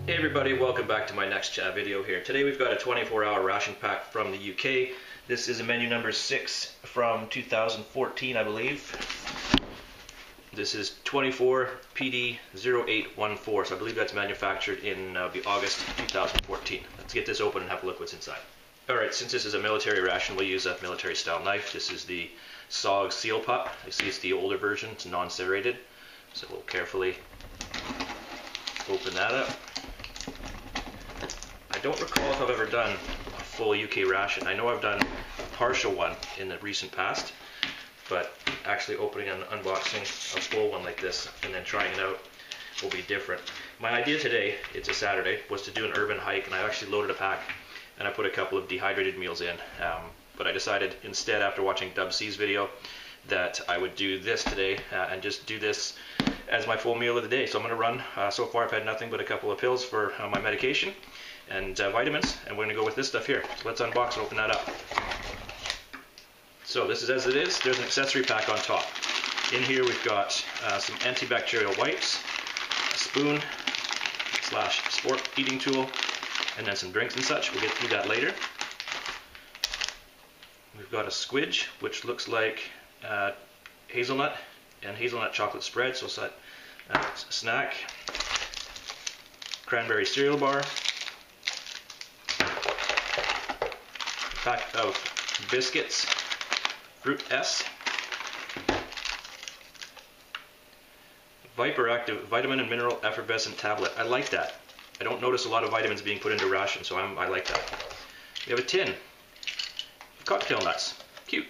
Hey everybody, welcome back to my next video here. Today we've got a 24-hour ration pack from the UK. This is a menu number 6 from 2014, I believe. This is 24 PD0814, so I believe that's manufactured in August 2014. Let's get this open and have a look what's inside. Alright, since this is a military ration, we'll use a military style knife. This is the SOG Seal Pup. You see it's the older version, it's non-serrated. So we'll carefully open that up. I don't recall if I've ever done a full UK ration. I know I've done a partial one in the recent past, but actually opening and unboxing a full one like this and then trying it out will be different. My idea today, it's a Saturday, was to do an urban hike, and I actually loaded a pack and I put a couple of dehydrated meals in. But I decided instead, after watching Dub C's video, that I would do this today and just do this as my full meal of the day. So I'm going to run. So far I've had nothing but a couple of pills for my medication and vitamins, and we're going to go with this stuff here. So let's unbox and open that up. So this is as it is. There's an accessory pack on top. In here we've got some antibacterial wipes, a spoon / sport eating tool, and then some drinks and such. We'll get through that later. We've got a squidge, which looks like hazelnut and hazelnut chocolate spread, so it's a snack. Cranberry cereal bar. Pack of biscuits, Fruit S. Viper Active Vitamin and Mineral Effervescent Tablet. I like that. I don't notice a lot of vitamins being put into ration, so I like that. We have a tin. Cocktail nuts. Cute.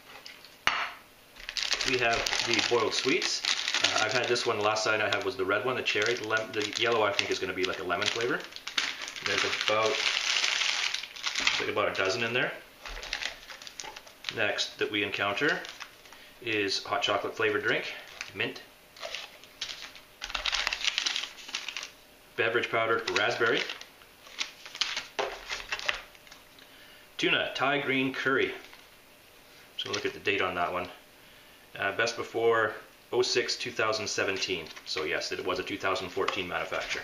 We have the boiled sweets. I've had this one. The last sign I had was the red one, the cherry. The yellow I think is going to be like a lemon flavor. There's about a dozen in there. Next that we encounter is hot chocolate flavored drink, mint. Beverage powder, raspberry. Tuna, Thai green curry. So look at the date on that one. Best before 06-2017. So yes, it was a 2014 manufacture.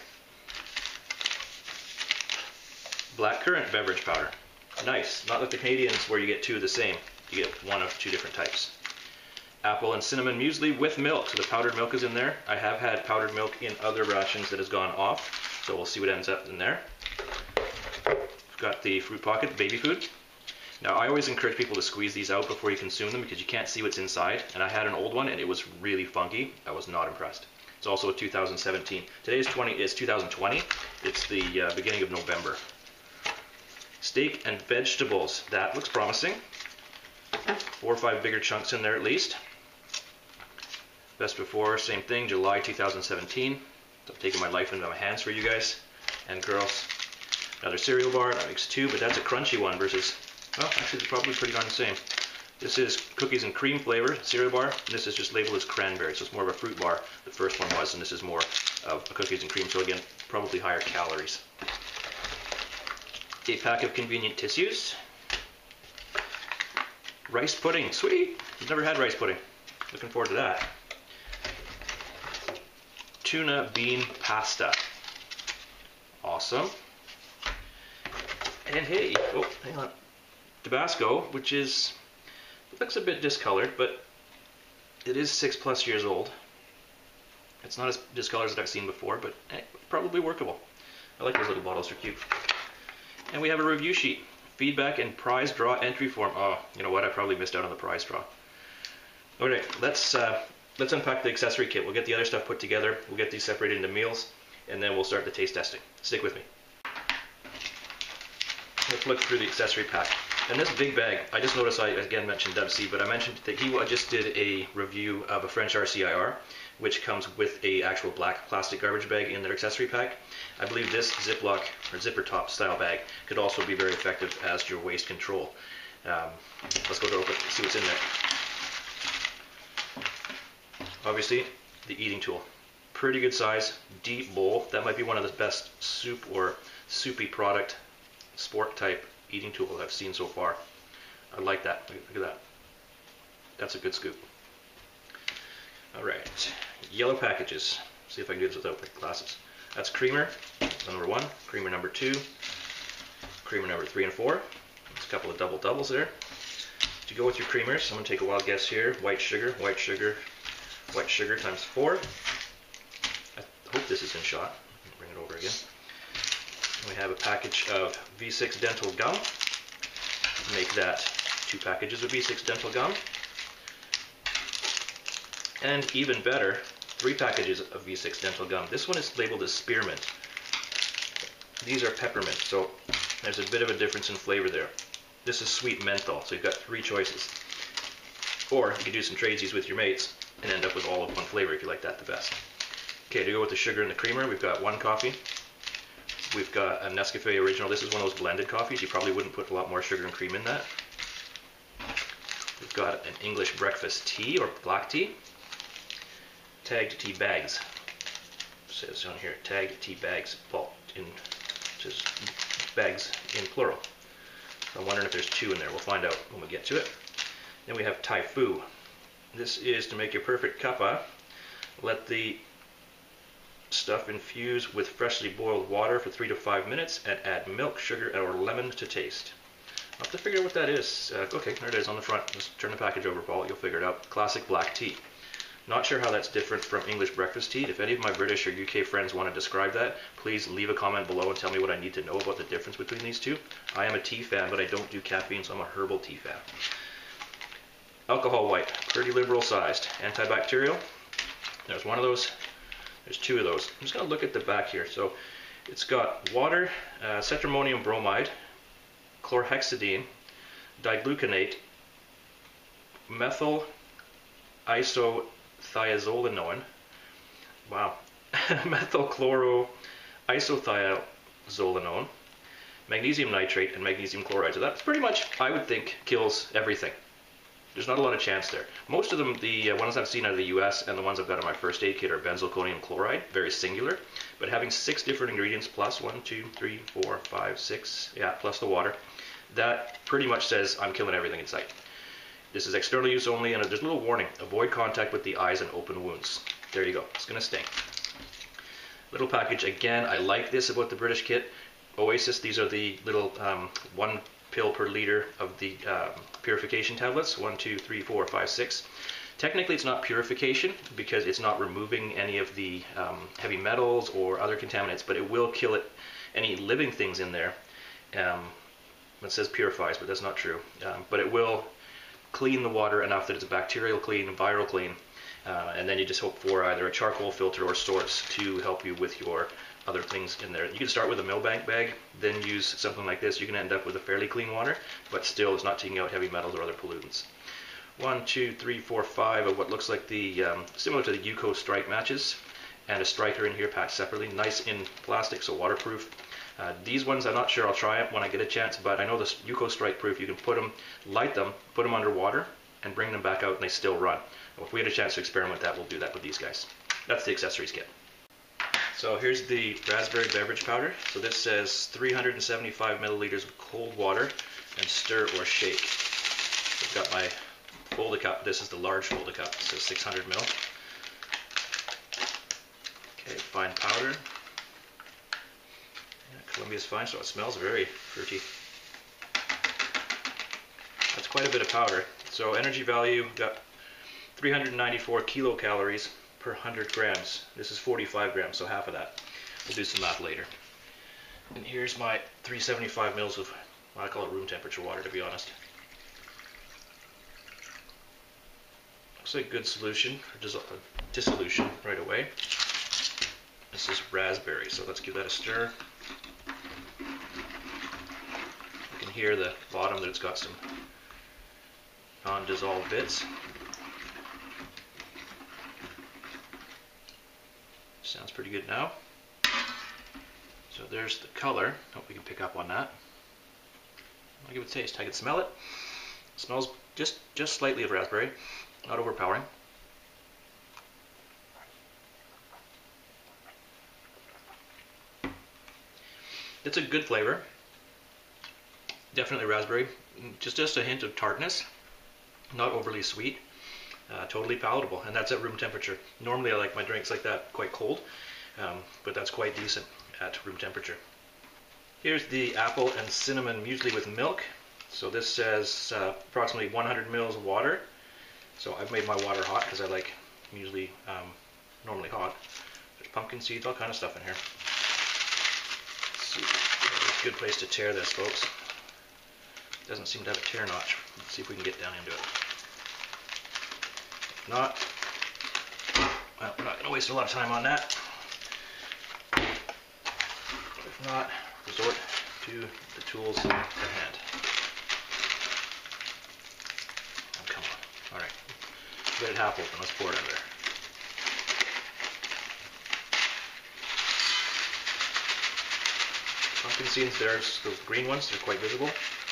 Black currant beverage powder. Nice. Not like the Canadians where you get two of the same. You get one of two different types. Apple and cinnamon muesli with milk. So the powdered milk is in there. I have had powdered milk in other rations that has gone off. So we'll see what ends up in there. We've got the fruit pocket, baby food. Now I always encourage people to squeeze these out before you consume them because you can't see what's inside. And I had an old one and it was really funky. I was not impressed. It's also a 2017. Today is 2020. It's the beginning of November. Steak and vegetables. That looks promising. 4 or 5 bigger chunks in there at least. Best before, same thing, July 2017. I'm taking my life into my hands for you guys and girls. Another cereal bar, that makes 2, but that's a crunchy one versus, well, actually it's probably pretty darn the same. This is cookies and cream flavor cereal bar, and this is just labeled as cranberry, so it's more of a fruit bar. The first one was, and this is more of a cookies and cream, so again, probably higher calories. A pack of convenient tissues. Rice pudding, sweet! I've never had rice pudding. Looking forward to that. Tuna bean pasta. Awesome. And hey, oh, hang on. Tabasco, which is, looks a bit discolored, but it is 6+ years old. It's not as discolored as I've seen before, but probably workable. I like those little bottles, they're cute. And we have a review sheet. Feedback and prize draw entry form. Oh, you know what? I probably missed out on the prize draw. Okay, let's unpack the accessory kit. We'll get the other stuff put together. We'll get these separated into meals, and then we'll start the taste testing. Stick with me. Let's look through the accessory pack. And this big bag, I just noticed I again mentioned Dub C, but I mentioned that he just did a review of a French RCIR, which comes with a actual black plastic garbage bag in their accessory pack. I believe this Ziploc or zipper top style bag could also be very effective as your waste control. Let's go to open, see what's in there. Obviously, the eating tool. Pretty good size, deep bowl. That might be one of the best soup or soupy product, sport type eating tool I've seen so far. I like that. Look at that. That's a good scoop. Alright, yellow packages. See if I can do this without my glasses. That's creamer number 1, creamer number 2, creamer number 3 and 4. There's a couple of double doubles there. To go with your creamers, I'm going to take a wild guess here. White sugar, white sugar, white sugar times 4. I hope this is in shot. Bring it over again. We have a package of V6 dental gum. Make that 2 packages of V6 dental gum. And even better, 3 packages of V6 dental gum. This one is labeled as spearmint. These are peppermint, so there's a bit of a difference in flavor there. This is sweet menthol, so you've got 3 choices. Or you could do some tradesies with your mates and end up with all of one flavor if you like that the best. Okay, to go with the sugar and the creamer, we've got 1 coffee. We've got a Nescafe Original. This is one of those blended coffees. You probably wouldn't put a lot more sugar and cream in that. We've got an English breakfast tea or black tea. Tagged tea bags. It says on here, tagged tea bags. Well, just bags in plural. I'm wondering if there's 2 in there. We'll find out when we get to it. Then we have Thai Fu. This is to make your perfect cuppa. Let the stuff infuse with freshly boiled water for 3 to 5 minutes and add milk, sugar, or lemon to taste. I'll have to figure out what that is. Okay, there it is on the front. Just turn the package over, Paul. You'll figure it out. Classic black tea. Not sure how that's different from English breakfast tea. If any of my British or UK friends want to describe that, please leave a comment below and tell me what I need to know about the difference between these two. I am a tea fan, but I don't do caffeine, so I'm a herbal tea fan. Alcohol white, pretty liberal sized. Antibacterial. There's one of those. There's 2 of those. I'm just going to look at the back here. So it's got water, cetrimonium bromide, chlorhexidine, digluconate, methyl isothiazolinoin, wow, methylchloroisothiazolinoin, magnesium nitrate, and magnesium chloride. So that's pretty much, I would think, kills everything. There's not a lot of chance there. Most of them, the ones I've seen out of the US and the ones I've got in my first aid kit are benzalkonium chloride, very singular. But having 6 different ingredients plus 1, 2, 3, 4, 5, 6, yeah, plus the water, that pretty much says I'm killing everything in sight. This is external use only, and there's a little warning. Avoid contact with the eyes and open wounds. There you go. It's going to sting. Little package. Again, I like this about the British kit. Oasis, these are the little 1 pill per liter of the purification tablets. 1, 2, 3, 4, 5, 6. Technically, it's not purification because it's not removing any of the heavy metals or other contaminants, but it will kill any living things in there. It says purifies, but that's not true. But it will clean the water enough that it's a bacterial clean, viral clean, and then you just hope for either a charcoal filter or sorts to help you with your other things in there. You can start with a Millbank bag, then use something like this. You can end up with a fairly clean water, but still it's not taking out heavy metals or other pollutants. 1, 2, 3, 4, 5 of what looks like the similar to the Yuko strike matches, and a striker in here packed separately, nice in plastic, so waterproof. These ones I'm not sure, I'll try it when I get a chance, but I know this Yuko strike proof, you can put them, light them, put them under water, and bring them back out and they still run. Well, if we had a chance to experiment with that, we'll do that with these guys. That's the accessories kit. So here's the raspberry beverage powder. So this says 375 milliliters of cold water and stir or shake. I've got my Fold-A cup. This is the large Fold-A cup. It says 600 ml. Okay, fine powder. Colombia's fine, so it smells very fruity. That's quite a bit of powder. So energy value, got 394 kilocalories per 100 grams. This is 45 grams, so half of that. We'll do some math later. And here's my 375 mils of, well, I call it room temperature water, to be honest. Looks like good solution, or dissolution right away. This is raspberry, so let's give that a stir. You can hear the bottom that it's got some non-dissolved bits. Sounds pretty good now. So there's the color. Hope we can pick up on that. I'll give it a taste. I can smell it. It smells just slightly of raspberry, not overpowering. It's a good flavor. Definitely raspberry. Just a hint of tartness. Not overly sweet. Totally palatable, and that's at room temperature. Normally I like my drinks like that quite cold. but that's quite decent at room temperature. Here's the apple and cinnamon muesli with milk. So this says approximately 100 mils of water. So I've made my water hot because I like muesli normally hot. There's pumpkin seeds, all kind of stuff in here. Let's see. It's a good place to tear this, folks. Doesn't seem to have a tear notch. Let's see if we can get down into it. If not, well, we're not going to waste a lot of time on that. If not, resort to the tools at hand. Oh, come on. Alright. Let it half open. Let's pour it in there. Pumpkin seeds, there's those green ones, they're quite visible.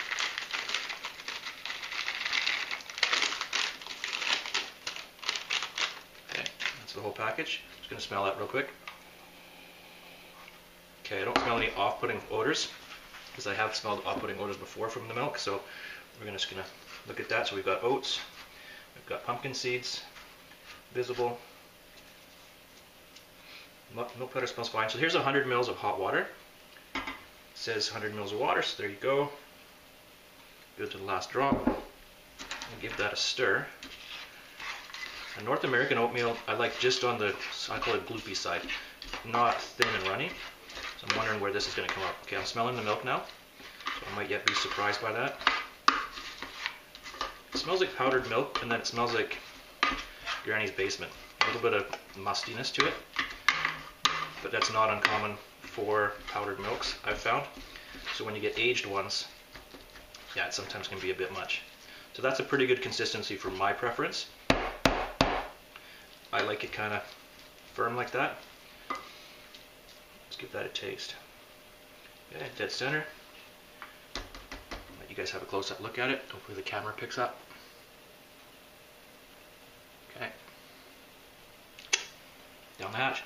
Okay, that's the whole package. Just going to smell that real quick. Okay, I don't smell any off-putting odors, because I have smelled off-putting odors before from the milk, so we're just going to look at that. So we've got oats, we've got pumpkin seeds, visible. Milk powder smells fine. So here's 100 mils of hot water. It says 100 mils of water, so there you go. Go to the last drop and give that a stir. A North American oatmeal I like just on the, I call it gloopy side, not thin and runny. So I'm wondering where this is going to come up. Okay, I'm smelling the milk now, so I might yet be surprised by that. It smells like powdered milk, and then it smells like Granny's basement. A little bit of mustiness to it, but that's not uncommon for powdered milks, I've found. So when you get aged ones, yeah, it sometimes can be a bit much. So that's a pretty good consistency for my preference. I like it kind of firm like that. Let's give that a taste. Okay, dead center. Let you guys have a close-up look at it. Hopefully the camera picks up. Okay. Down the hatch.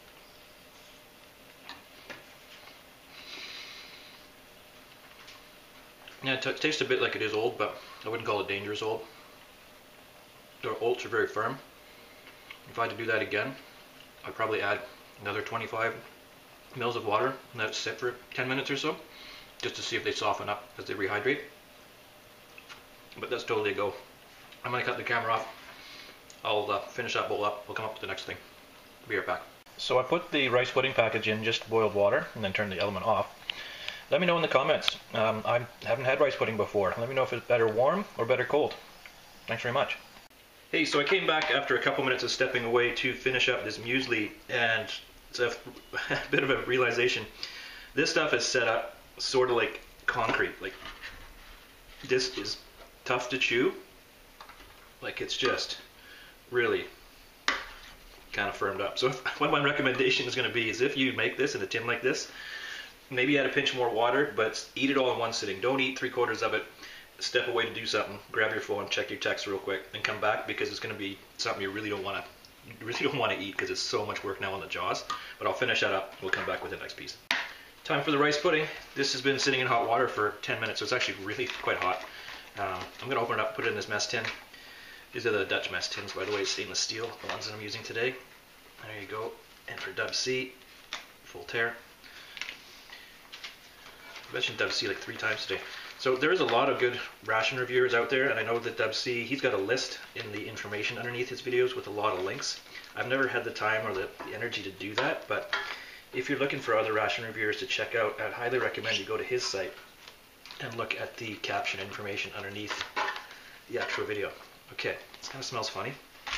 Yeah, it tastes a bit like it is old, but I wouldn't call it dangerous old. Their oats are very firm. If I had to do that again, I'd probably add another 25 mils of water and let it sit for 10 minutes or so, just to see if they soften up as they rehydrate. But that's totally a go. I'm going to cut the camera off. I'll finish that bowl up. We'll come up with the next thing. Be right back. So I put the rice pudding package in just boiled water and then turned the element off. Let me know in the comments. I haven't had rice pudding before. Let me know if it's better warm or better cold. Thanks very much. Hey, so I came back after a couple minutes of stepping away to finish up this muesli, and it's a bit of a realization. This stuff is set up sort of like concrete. Like, this is tough to chew. Like, it's just really kind of firmed up. So what my recommendation is going to be is, if you make this in a tin like this, maybe add a pinch more water, but eat it all in one sitting. Don't eat 3/4 of it. Step away to do something. Grab your phone, check your text real quick, and come back, because it's going to be something you really don't want to eat, because it's so much work now on the jaws. But I'll finish that up. We'll come back with the next piece. Time for the rice pudding. This has been sitting in hot water for 10 minutes, so it's actually really quite hot. I'm going to open it up, put it in this mess tin. These are the Dutch mess tins, by the way, stainless steel, the ones that I'm using today. There you go. And for Dub C, full tear. I mentioned Dub C like 3 times today. So there is a lot of good ration reviewers out there, and I know that Dub C, he's got a list in the information underneath his videos with a lot of links. I've never had the time or the energy to do that, but if you're looking for other ration reviewers to check out, I'd highly recommend you go to his site and look at the caption information underneath the actual video. Okay, this kind of smells funny.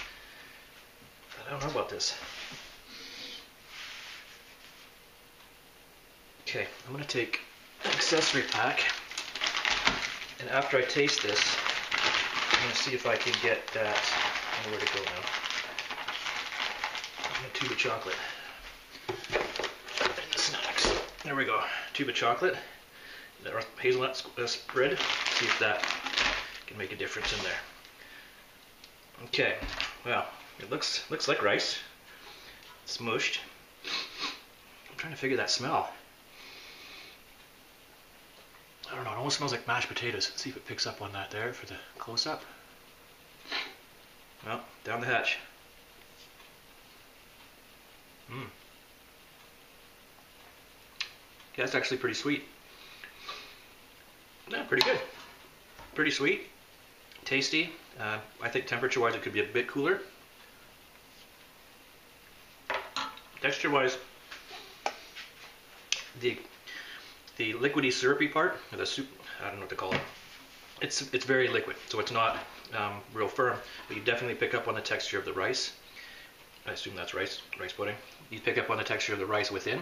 I don't know about this. Okay, I'm going to take an accessory pack, and after I taste this, I'm going to see if I can get that. I don't know where to go now. A tube of chocolate. And the snacks. There we go. Tube of chocolate. The hazelnut spread. See if that can make a difference in there. Okay. Well, it looks like rice. Smooshed. I'm trying to figure that smell. I don't know, it almost smells like mashed potatoes. Let's see if it picks up on that there for the close-up. Well, down the hatch. Yeah, it's actually pretty sweet. Yeah, pretty good. Pretty sweet, tasty. I think temperature-wise it could be a bit cooler. Texture-wise, the liquidy syrupy part, or the soup, I don't know what to call it. It's very liquid, so it's not real firm, but you definitely pick up on the texture of the rice. I assume that's rice pudding. You pick up on the texture of the rice within,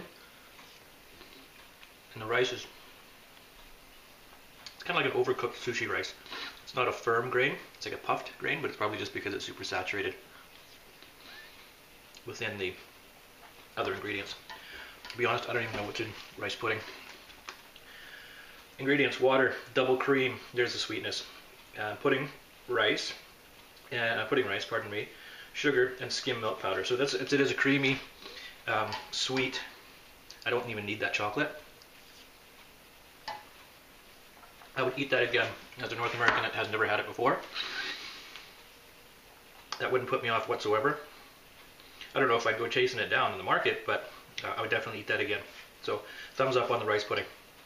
and the rice is kind of like an overcooked sushi rice. It's not a firm grain, it's like a puffed grain, but it's probably just because it's super saturated within the other ingredients. To be honest, I don't even know what's in rice pudding. Ingredients: water, double cream, there's the sweetness, pudding rice, pardon me, sugar, and skim milk powder. So it is a creamy, sweet. I don't even need that chocolate. I would eat that again as a North American that has never had it before. That wouldn't put me off whatsoever. I don't know if I'd go chasing it down in the market, but I would definitely eat that again. So thumbs up on the rice pudding.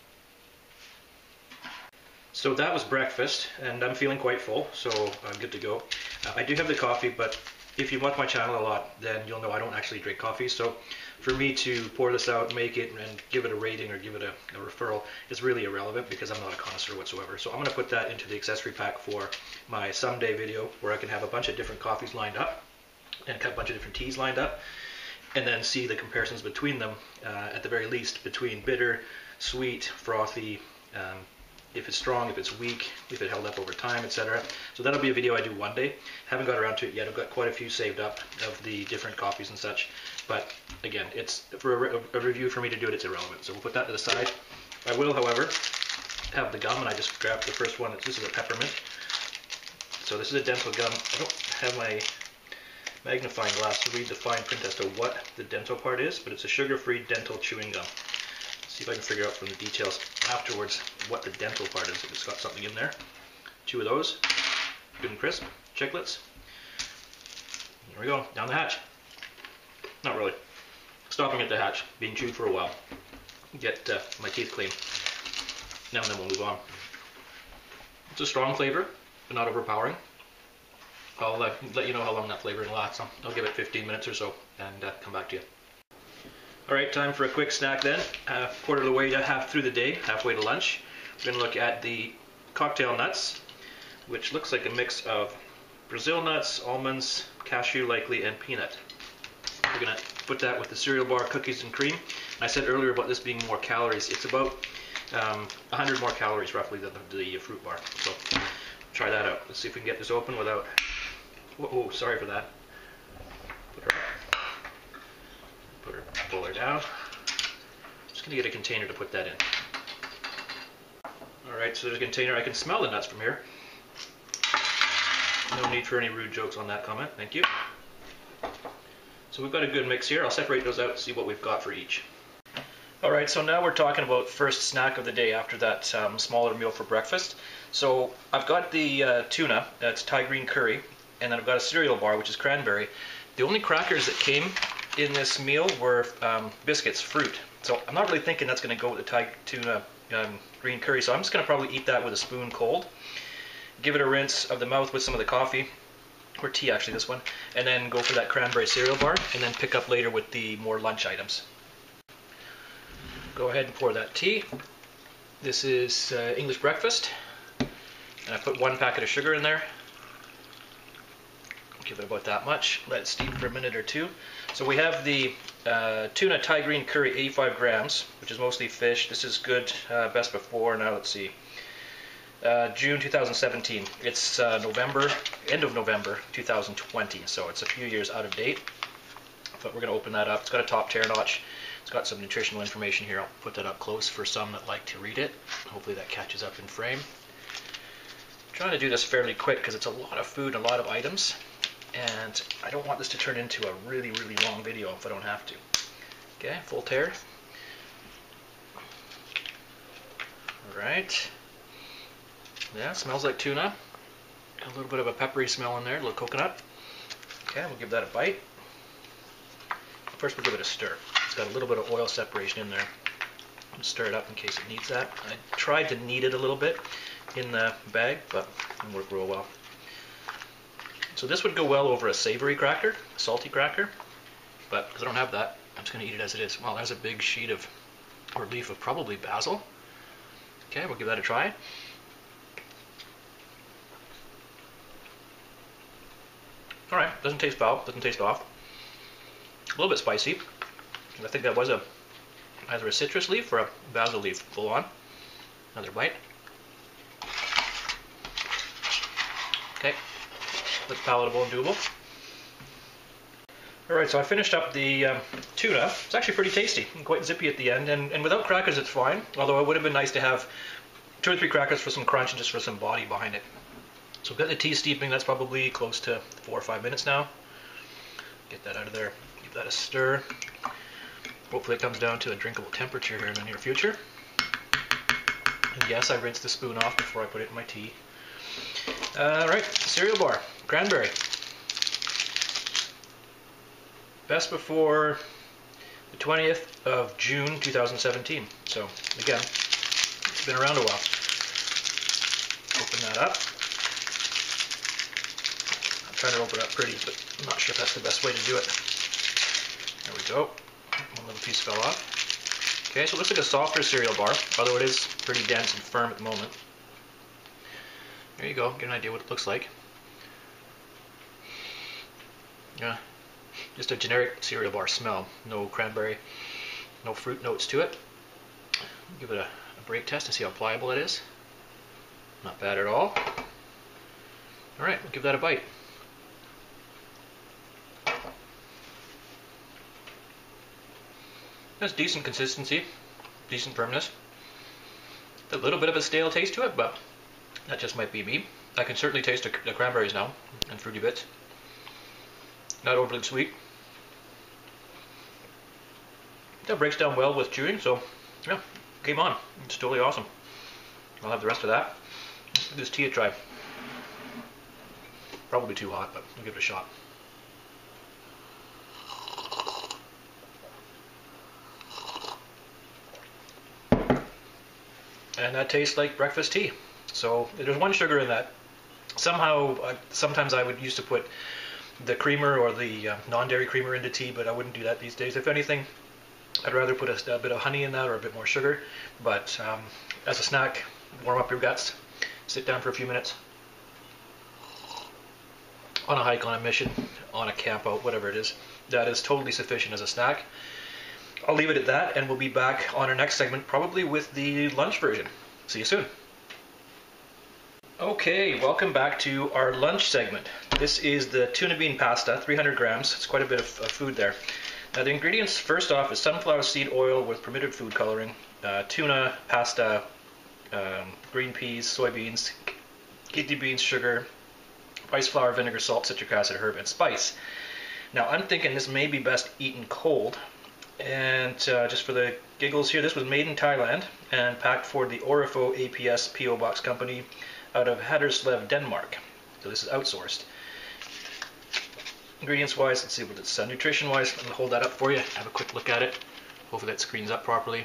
So that was breakfast, and I'm feeling quite full, so I'm good to go. I do have the coffee, but if you watch my channel a lot, then you'll know I don't actually drink coffee. So for me to pour this out, make it, and give it a rating or give it a referral is really irrelevant because I'm not a connoisseur whatsoever. So I'm going to put that into the accessory pack for my someday video where I can have a bunch of different coffees lined up and a bunch of different teas lined up, and then see the comparisons between them, at the very least, between bitter, sweet, frothy, if it's strong, if it's weak, if it held up over time, etc. So that'll be a video I do one day. Haven't got around to it yet. I've got quite a few saved up of the different coffees and such. But again, it's for a review for me to do it, it's irrelevant. So we'll put that to the side. I will, however, have the gum, and I just grabbed the first one. This is a peppermint. So this is a dental gum. I don't have my magnifying glass to read the fine print as to what the dental part is, but it's a sugar-free dental chewing gum. See if I can figure out from the details afterwards what the dental part is, if it's got something in there. 2 of those, good and crisp, chiclets. There we go, down the hatch. Not really. Stopping at the hatch, being chewed for a while. Get my teeth clean. Now and then we'll move on. It's a strong flavor, but not overpowering. I'll let you know how long that flavoring lasts. I'll give it 15 minutes or so and come back to you. Alright, time for a quick snack then. Quarter of the way to half through the day, halfway to lunch. We're going to look at the cocktail nuts, which looks like a mix of Brazil nuts, almonds, cashew likely, and peanut. We're going to put that with the cereal bar, cookies, and cream. And I said earlier about this being more calories. It's about 100 more calories roughly than the fruit bar. So try that out. Let's see if we can get this open without... Whoa, sorry for that. Pull her down. Just going to get a container to put that in. Alright, so there's a container. I can smell the nuts from here. No need for any rude jokes on that comment. Thank you. So we've got a good mix here. I'll separate those out and see what we've got for each. Alright, so now we're talking about first snack of the day after that smaller meal for breakfast. So I've got the tuna, that's Thai green curry, and then I've got a cereal bar, which is cranberry. The only crackers that came in this meal were biscuits, fruit. So I'm not really thinking that's going to go with the Thai tuna green curry, so I'm just going to probably eat that with a spoon cold. Give it a rinse of the mouth with some of the coffee, or tea actually, this one, and then go for that cranberry cereal bar, and then pick up later with the more lunch items. Go ahead and pour that tea. This is English breakfast, and I put 1 packet of sugar in there. Give it about that much. Let it steep for a minute or two. So we have the tuna Thai green curry, 85 grams, which is mostly fish. This is good, best before. Now let's see, June 2017. It's end of November 2020, so it's a few years out of date. But we're going to open that up. It's got a top tear notch. It's got some nutritional information here. I'll put that up close for some that like to read it. Hopefully that catches up in frame. I'm trying to do this fairly quick because it's a lot of food, a lot of items. And I don't want this to turn into a really, really long video if I don't have to. Okay, full tear. Alright. Yeah, smells like tuna. Got a little bit of a peppery smell in there, a little coconut. Okay, we'll give that a bite. First we'll give it a stir. It's got a little bit of oil separation in there. Stir it up in case it needs that. I tried to knead it a little bit in the bag, but it didn't work real well. So this would go well over a savory cracker, a salty cracker, but because I don't have that, I'm just going to eat it as it is. Well, there's a big sheet of, or leaf of probably basil. Okay, we'll give that a try. Alright, doesn't taste foul, doesn't taste off. A little bit spicy. I think that was either a citrus leaf or a basil leaf full on. Another bite. Okay, that's palatable and doable. Alright, so I finished up the tuna. It's actually pretty tasty and quite zippy at the end, and without crackers it's fine, although it would have been nice to have 2 or 3 crackers for some crunch and just for some body behind it. So I've got the tea steeping, that's probably close to 4 or 5 minutes now. Get that out of there, give that a stir. Hopefully it comes down to a drinkable temperature here in the near future. And yes, I rinsed the spoon off before I put it in my tea. Alright, cereal bar, cranberry. Best before the 20th of June 2017. So again, it's been around a while. Open that up. I'm trying to open it up pretty, but I'm not sure if that's the best way to do it. There we go. One little piece fell off. Okay, so it looks like a softer cereal bar, although it is pretty dense and firm at the moment. There you go, get an idea what it looks like. Yeah, just a generic cereal bar smell. No cranberry, no fruit notes to it. Give it a break test to see how pliable it is. Not bad at all. Alright, we'll give that a bite. That's decent consistency, decent firmness. A little bit of a stale taste to it, but that just might be me. I can certainly taste the cranberries now, and fruity bits. Not overly sweet. That breaks down well with chewing, so yeah, game on. It's totally awesome. I'll have the rest of that. Give this tea a try. Probably too hot, but we'll give it a shot. And that tastes like breakfast tea. So there's 1 sugar in that. Somehow, sometimes I would used to put the creamer or the non-dairy creamer into tea, but I wouldn't do that these days. If anything, I'd rather put a bit of honey in that or a bit more sugar. But as a snack, warm up your guts, sit down for a few minutes. On a hike, on a mission, on a camp out, whatever it is, that is totally sufficient as a snack. I'll leave it at that, and we'll be back on our next segment, probably with the lunch version. See you soon. Okay, welcome back to our lunch segment. This is the tuna bean pasta, 300 grams. It's quite a bit of food there. Now the ingredients, first off, is sunflower seed oil with permitted food coloring, tuna, pasta, green peas, soybeans, kidney beans, sugar, rice flour, vinegar, salt, citric acid, herb, and spice. Now I'm thinking this may be best eaten cold. And just for the giggles here, this was made in Thailand and packed for the Orifo APS PO Box Company out of Haderslev, Denmark. So this is outsourced. Ingredients wise, let's see what it's nutrition wise. I'm going to hold that up for you, have a quick look at it. Hopefully that screens up properly.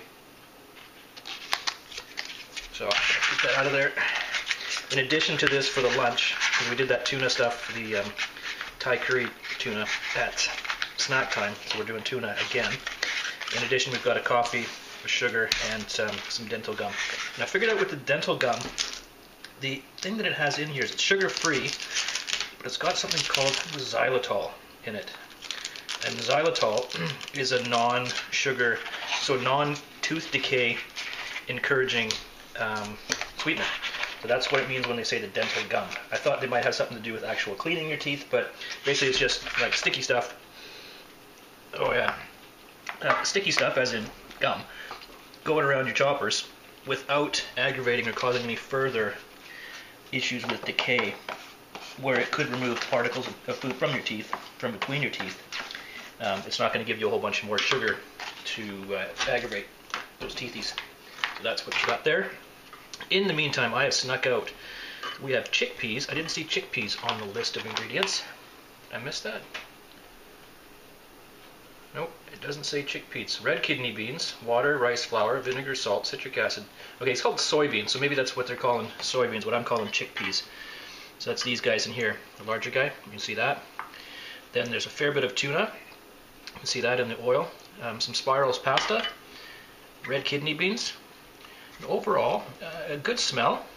So get that out of there. In addition to this for the lunch, because we did that tuna stuff, the Thai curry tuna at snack time, so we're doing tuna again. In addition, we've got a coffee, a sugar, and some dental gum. And I figured out with the dental gum, the thing that it has in here is it's sugar-free, but it's got something called xylitol in it. And xylitol is a non-sugar, so non-tooth decay encouraging sweetener. So that's what it means when they say the dental gum. I thought they might have something to do with actual cleaning your teeth, but basically it's just like sticky stuff. Oh yeah. Sticky stuff, as in gum, going around your choppers without aggravating or causing any further issues with decay, where it could remove particles of food from your teeth, from between your teeth. It's not going to give you a whole bunch more sugar to aggravate those teethies. So that's what you got there. In the meantime, I have snuck out. We have chickpeas. I didn't see chickpeas on the list of ingredients. I missed that. Nope, it doesn't say chickpeas. Red kidney beans, water, rice flour, vinegar, salt, citric acid. Okay, it's called soybeans, so maybe that's what they're calling soybeans, what I'm calling chickpeas. So that's these guys in here, the larger guy, you can see that. Then there's a fair bit of tuna, you can see that in the oil. Some spirals pasta, red kidney beans. And overall, a good smell.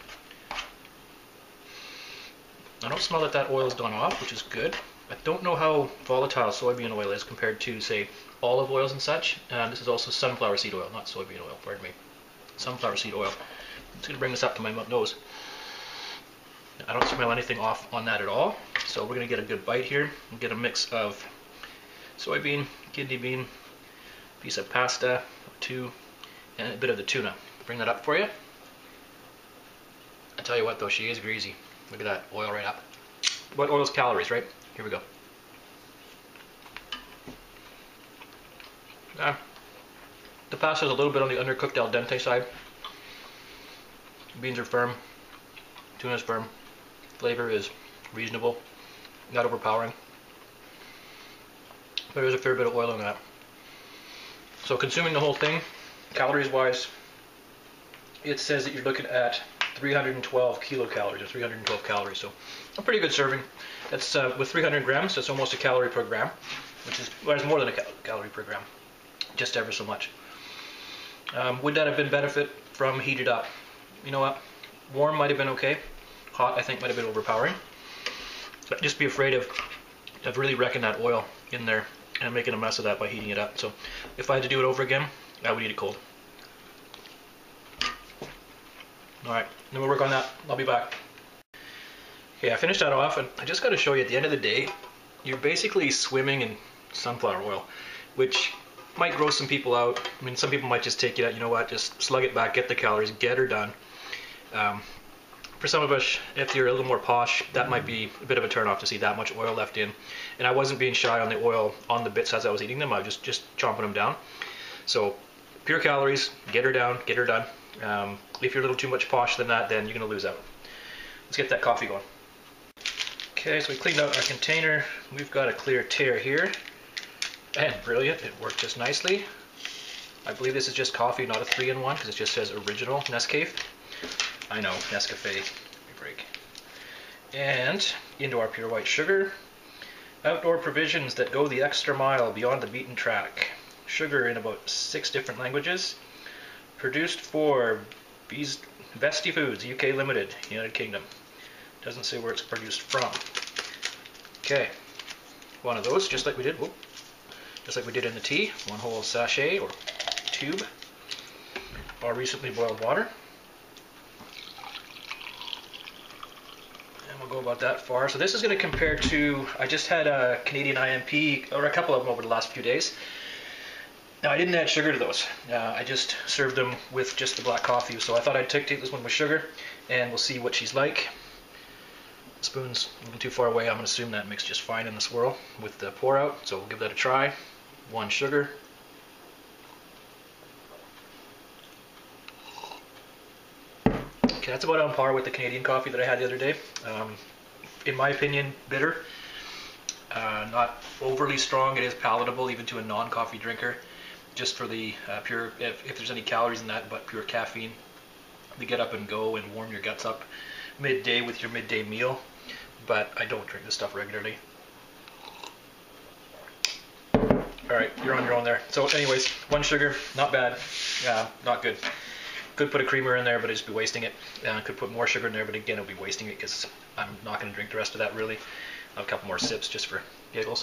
I don't smell that oil's gone off, which is good. I don't know how volatile soybean oil is compared to, say, olive oils and such. This is also sunflower seed oil, not soybean oil, pardon me. Sunflower seed oil. I'm just going to bring this up to my nose. I don't smell anything off on that at all. So we're going to get a good bite here and get a mix of soybean, kidney bean, piece of pasta, or two, and a bit of the tuna. Bring that up for you. I tell you what though, she is greasy. Look at that, oil right up. What oil's calories, right? Here we go. The pasta is a little bit on the undercooked al dente side. Beans are firm. Tuna is firm. Flavor is reasonable. Not overpowering. But there's a fair bit of oil in that. So consuming the whole thing, calories wise, it says that you're looking at 312 kilocalories or 312 calories. So a pretty good serving. That's with 300 grams, that's almost a calorie per gram, which is well, it's more than a calorie per gram, just ever so much. Would that have been benefit from heated up? You know what? Warm might have been okay. Hot, I think, might have been overpowering. But just be afraid of really wrecking that oil in there and making a mess of that by heating it up. So if I had to do it over again, I would eat it cold. Alright, then we'll work on that. I'll be back. Okay, I finished that off, and I just got to show you at the end of the day, you're basically swimming in sunflower oil, which might gross some people out. I mean, some people might just take it out, you know what, just slug it back, get the calories, get her done. For some of us, if you're a little more posh, that might be a bit of a turn off to see that much oil left in. And I wasn't being shy on the oil on the bits as I was eating them, I was just chomping them down. So, pure calories, get her down, get her done. If you're a little too much posh than that, then you're going to lose out. Let's get that coffee going. Okay, so we cleaned out our container. We've got a clear tear here. And brilliant, it worked just nicely. I believe this is just coffee, not a 3-in-1, because it just says original Nescafe. I know, Nescafe, give me a break. And into our pure white sugar. Outdoor provisions that go the extra mile beyond the beaten track. Sugar in about 6 different languages. Produced for Bestie Foods, UK Limited, United Kingdom. Doesn't say where it's produced from. Okay, one of those, just like we did. Whoop, just like we did in the tea. One whole sachet or tube. Our recently boiled water. And we'll go about that far. So this is going to compare to. I just had a Canadian IMP, or a couple of them over the last few days. Now, I didn't add sugar to those. I just served them with just the black coffee. So I thought I'd take this one with sugar, and we'll see what she's like. The spoon's a little too far away. I'm going to assume that mixed just fine in the swirl with the pour out. So we'll give that a try. 1 sugar. Okay, that's about on par with the Canadian coffee that I had the other day. In my opinion, bitter. Not overly strong. It is palatable even to a non-coffee drinker. Just for the pure, if there's any calories in that, but pure caffeine to get up and go and warm your guts up midday with your midday meal. But I don't drink this stuff regularly. Alright, you're on your own there. So anyways, 1 sugar, not bad. Not good. Could put a creamer in there, but I'd just be wasting it. Could put more sugar in there, but again, I'll be wasting it because I'm not going to drink the rest of that really. I'll have a couple more sips just for giggles.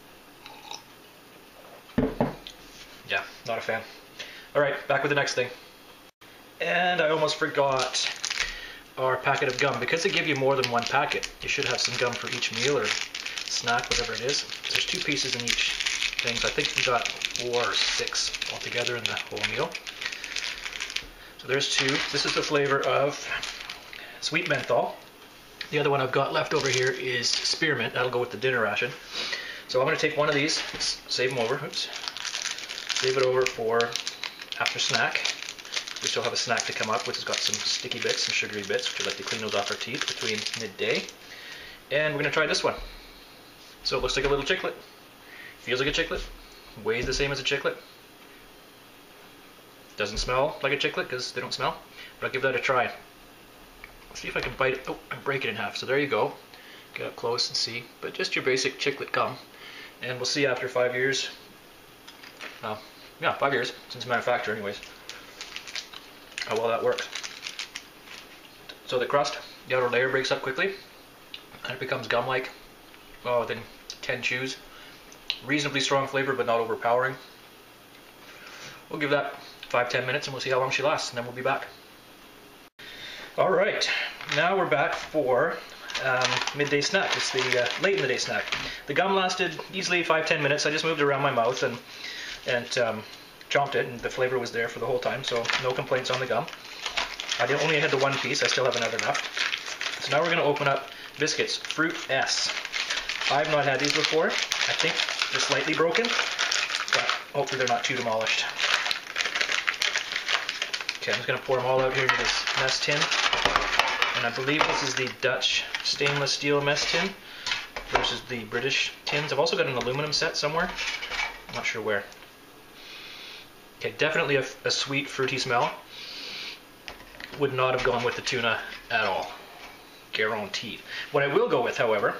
Yeah, not a fan. Alright, back with the next thing. And I almost forgot our packet of gum. Because they give you more than 1 packet, you should have some gum for each meal or snack, whatever it is. There's 2 pieces in each thing, so I think we got 4 or 6 altogether in the whole meal. So there's 2. This is the flavor of sweet menthol. The other one I've got left over here is spearmint. That'll go with the dinner ration. So I'm going to take one of these, save them over. Oops. Save it over for after snack. We still have a snack to come up, which has got some sticky bits, some sugary bits, which I'd like to clean those off our teeth between midday. And we're going to try this one. So it looks like a little chiclet. Feels like a chiclet. weighs the same as a chiclet. Doesn't smell like a chiclet because they don't smell, but I'll give that a try. Let's see if I can bite it. Oh, and break it in half. So there you go. Get up close and see. But just your basic chiclet gum. And we'll see after 5 years. Yeah, 5 years since manufacture anyways. How well that works. So the crust, the outer layer breaks up quickly. And it becomes gum-like within 10 chews. Reasonably strong flavor, but not overpowering. We'll give that 5-10 minutes and we'll see how long she lasts, and then we'll be back. Alright, now we're back for midday snack. It's the late in the day snack. The gum lasted easily 5-10 minutes. I just moved it around my mouth and chomped it, and the flavor was there for the whole time, so no complaints on the gum. I only had the one piece. I still have another left. So now we're going to open up biscuits, Fruit S. I've not had these before. I think they're slightly broken, but hopefully they're not too demolished. Okay, I'm just going to pour them all out here into this mess tin. And I believe this is the Dutch stainless steel mess tin versus the British tins. I've also got an aluminum set somewhere. I'm not sure where. Okay, definitely a sweet, fruity smell. Would not have gone with the tuna at all. Guaranteed. What I will go with, however,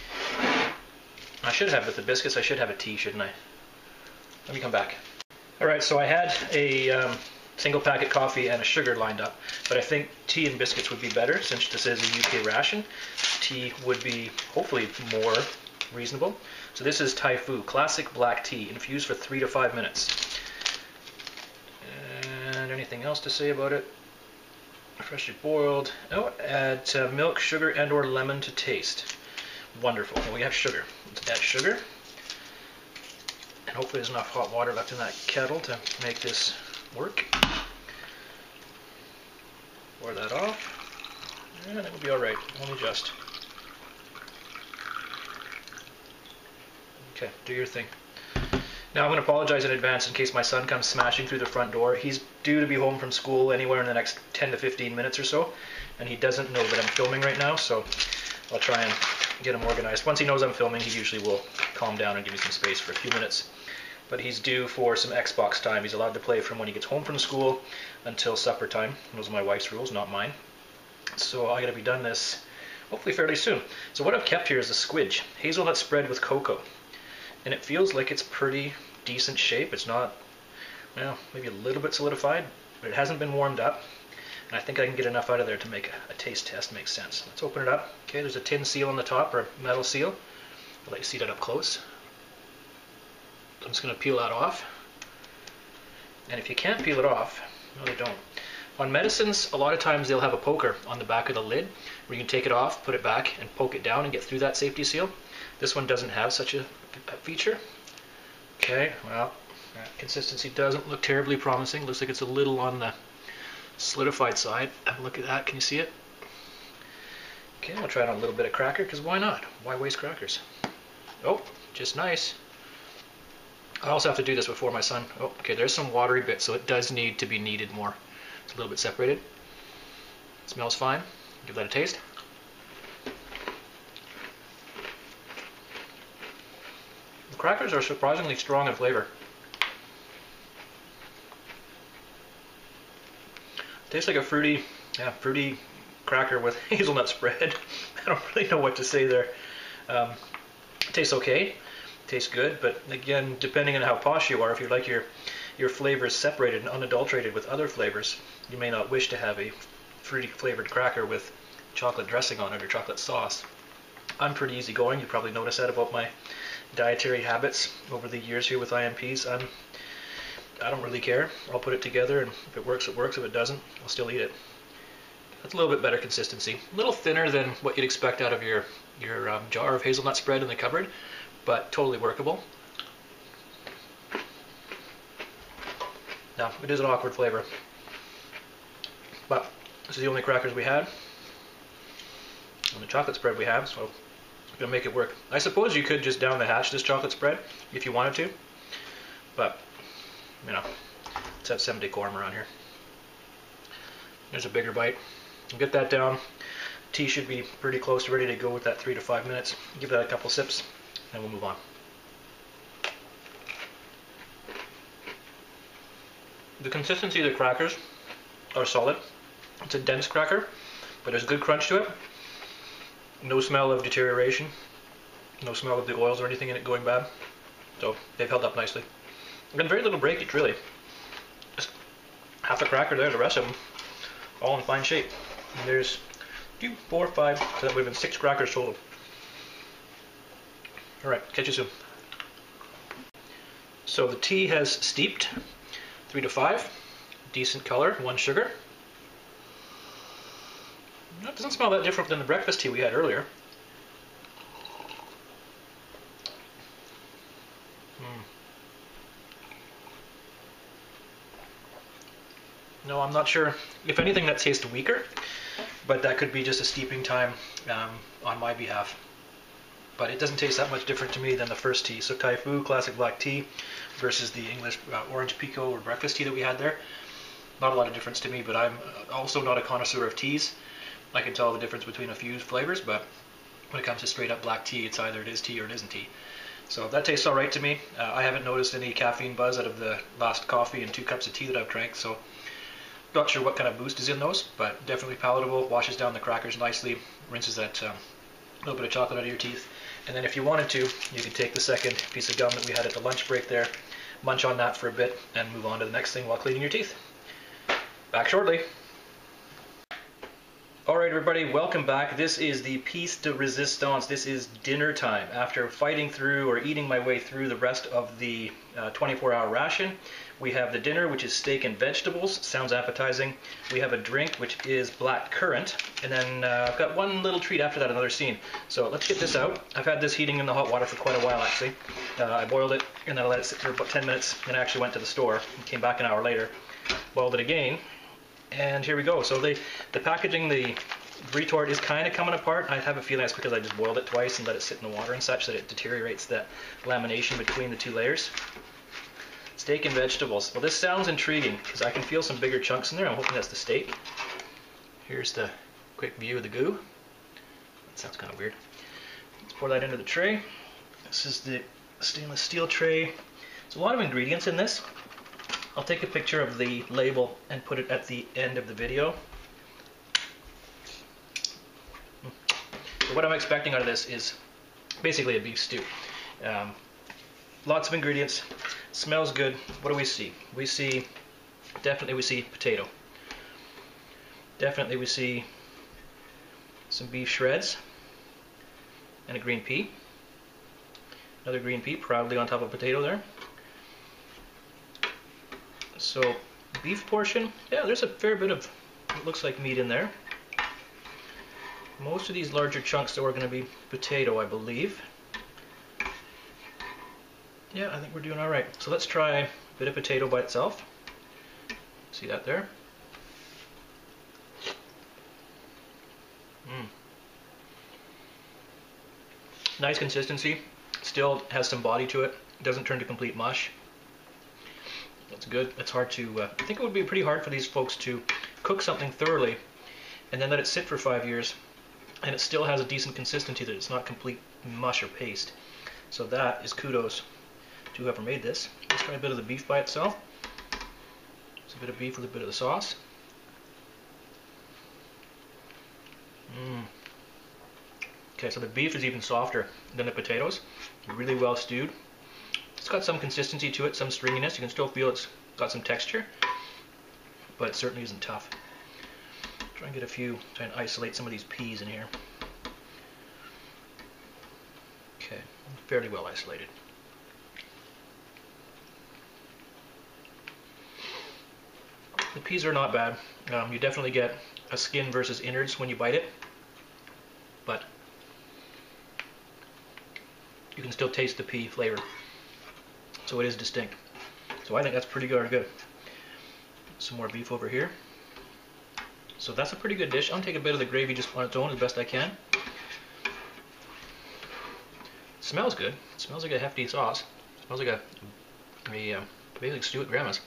I should have with the biscuits, I should have a tea, shouldn't I? Let me come back. Alright, so I had a single packet coffee and a sugar lined up, but I think tea and biscuits would be better since this is a UK ration. Tea would be hopefully more reasonable. So this is Tai Fu classic black tea, infused for 3 to 5 minutes. And anything else to say about it? Freshly boiled. Oh, add milk, sugar, and or lemon to taste. Wonderful. Well, we have sugar. Let's add sugar. And hopefully there's enough hot water left in that kettle to make this work. Pour that off. And it will be alright. Let me just. Okay, do your thing. Now I'm going to apologize in advance in case my son comes smashing through the front door. He's due to be home from school anywhere in the next 10 to 15 minutes or so, and he doesn't know that I'm filming right now, so I'll try and get him organized. Once he knows I'm filming, he usually will calm down and give me some space for a few minutes. But he's due for some Xbox time. He's allowed to play from when he gets home from school until supper time. Those are my wife's rules, not mine. So I got to be done this hopefully fairly soon. So what I've kept here is a squidge, hazelnut spread with cocoa. And it feels like it's pretty decent shape. It's not, well, maybe a little bit solidified, but it hasn't been warmed up. And I think I can get enough out of there to make a taste test make sense. Let's open it up. Okay, there's a tin seal on the top, or a metal seal. I'll let you see that up close. I'm just going to peel that off. And if you can't peel it off, no they don't. On medicines, a lot of times they'll have a poker on the back of the lid where you can take it off, put it back, and poke it down and get through that safety seal. This one doesn't have such a feature. Okay, well, consistency doesn't look terribly promising. Looks like it's a little on the solidified side. Have a look at that. Can you see it? Okay, I'll try it on a little bit of cracker, because why not? Why waste crackers? Oh, just nice. I also have to do this before my son. Oh, okay, there's some watery bits, so it does need to be kneaded more. It's a little bit separated. It smells fine. Give that a taste. The crackers are surprisingly strong in flavor. Tastes like a fruity cracker with hazelnut spread. I don't really know what to say there. Tastes okay, tastes good, but again, depending on how posh you are, if you like your flavors separated and unadulterated with other flavors, you may not wish to have a fruity flavored cracker with chocolate dressing on it or chocolate sauce. I'm pretty easygoing. You probably noticed that about my dietary habits over the years here with IMPs. I don't really care. I'll put it together, and if it works, it works. If it doesn't, I'll still eat it. That's a little bit better consistency. A little thinner than what you'd expect out of your jar of hazelnut spread in the cupboard, but totally workable. Now, it is an awkward flavor, but this is the only crackers we had, and the chocolate spread we have, so I'm going to make it work. I suppose you could just down the hatch this chocolate spread if you wanted to, but, you know, let's have some decorum around here. There's a bigger bite. I'll get that down. Tea should be pretty close to ready to go with that 3 to 5 minutes. Give that a couple sips, and we'll move on. The consistency of the crackers are solid. It's a dense cracker, but there's good crunch to it. No smell of deterioration. No smell of the oils or anything in it going bad. So they've held up nicely. And very little breakage, really. Just half a cracker there, the rest of them all in fine shape. And there's 2, 4, 5, so that would have been 6 crackers total. Alright, catch you soon. So the tea has steeped, 3 to 5. Decent color, 1 sugar. That doesn't smell that different than the breakfast tea we had earlier. No, I'm not sure. If anything, that tastes weaker, but that could be just a steeping time on my behalf. But it doesn't taste that much different to me than the first tea. So Tai Fu classic black tea versus the English orange pekoe or breakfast tea that we had there. Not a lot of difference to me, but I'm also not a connoisseur of teas. I can tell the difference between a few flavors, but when it comes to straight up black tea, it's either it is tea or it isn't tea. So that tastes alright to me. I haven't noticed any caffeine buzz out of the last coffee and 2 cups of tea that I've drank, so not sure what kind of boost is in those, but definitely palatable. Washes down the crackers nicely, rinses that little bit of chocolate out of your teeth. And then if you wanted to, you could take the second piece of gum that we had at the lunch break there, munch on that for a bit, and move on to the next thing while cleaning your teeth. Back shortly. Alright everybody, welcome back. This is the piece de resistance. This is dinner time. After fighting through or eating my way through the rest of the 24-hour ration, we have the dinner, which is steak and vegetables. Sounds appetizing. We have a drink, which is black currant. And then I've got one little treat after that, another scene. So let's get this out. I've had this heating in the hot water for quite a while, actually. I boiled it, and then I let it sit for about 10 minutes, and I actually went to the store and came back an hour later. Boiled it again. And here we go. So the packaging, the retort is kind of coming apart. I have a feeling that's because I just boiled it twice and let it sit in the water and such that it deteriorates that lamination between the 2 layers. Steak and vegetables. Well, this sounds intriguing because I can feel some bigger chunks in there. I'm hoping that's the steak. Here's the quick view of the goo. That sounds kind of weird. Let's pour that into the tray. This is the stainless steel tray. There's a lot of ingredients in this. I'll take a picture of the label and put it at the end of the video. So what I'm expecting out of this is basically a beef stew. Lots of ingredients, smells good. What do we see? Definitely we see potato. Definitely we see some beef shreds and a green pea. Another green pea proudly on top of potato there. So, beef portion, yeah, there's a fair bit of what looks like meat in there. Most of these larger chunks are going to be potato, I believe. Yeah, I think we're doing alright. So let's try a bit of potato by itself. See that there? Nice consistency. Still has some body to it. Doesn't turn to complete mush. That's good. It's hard to, I think it would be pretty hard for these folks to cook something thoroughly and then let it sit for 5 years and it still has a decent consistency that it's not complete mush or paste. So that is kudos to whoever made this. Let's try a bit of the beef by itself. It's a bit of beef with a bit of the sauce. Okay, so the beef is even softer than the potatoes. Really well stewed. It's got some consistency to it, some stringiness. You can still feel it's got some texture, but it certainly isn't tough. Try and get a few, try and isolate some of these peas in here. Okay, fairly well isolated. The peas are not bad. You definitely get a skin versus innards when you bite it, but you can still taste the pea flavor. So it is distinct. So I think that's pretty darn good. Some more beef over here. So that's a pretty good dish. I'll take a bit of the gravy just on its own as best I can. It smells good. It smells like a hefty sauce. It smells like a basic stew at Grandma's.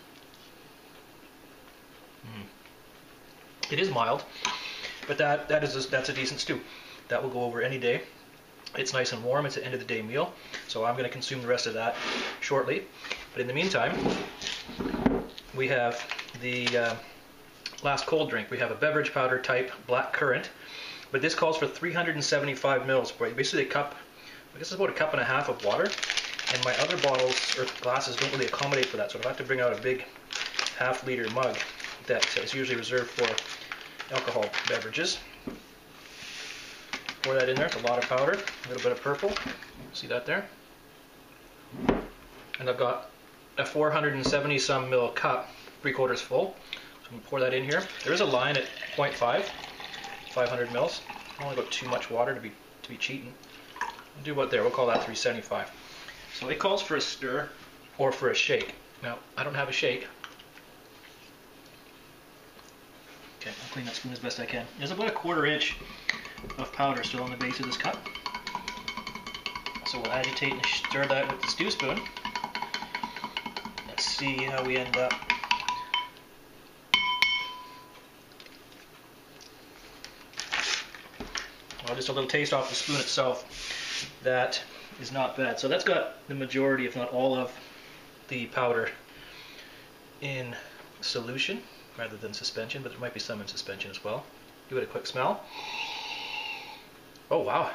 It is mild, but that's a decent stew. That will go over any day. It's nice and warm. It's an end of the day meal, so I'm going to consume the rest of that shortly. But in the meantime, we have the last cold drink. We have a beverage powder type black currant, but this calls for 375 mils, basically a cup, I guess it's about a cup and a half of water, and my other bottles or glasses don't really accommodate for that, so I'd have to bring out a big half-liter mug that is usually reserved for alcohol beverages. Pour that in there. It's a lot of powder, a little bit of purple. See that there? And I've got a 470 some ml cup, 3/4 full. So I'm going to pour that in here. There is a line at 0.5, 500 mils. I don't want to go too much water to be cheating. We'll do about there. We'll call that 375. So it calls for a stir or for a shake. Now I don't have a shake. Okay, I'll clean that spoon as best I can. There's about a 1/4 inch of powder still on the base of this cup. So we'll agitate and stir that with the stew spoon. Let's see how we end up. Well, just a little taste off the spoon itself. That is not bad. So that's got the majority, if not all, of the powder in solution rather than suspension, but there might be some in suspension as well. Give it a quick smell. Oh wow.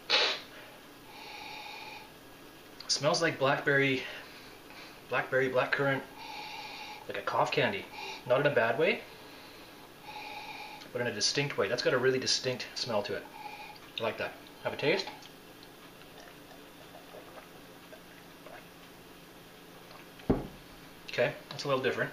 Smells like blackberry, blackcurrant, like a cough candy. Not in a bad way, but in a distinct way. That's got a really distinct smell to it. I like that. Have a taste. Okay, that's a little different.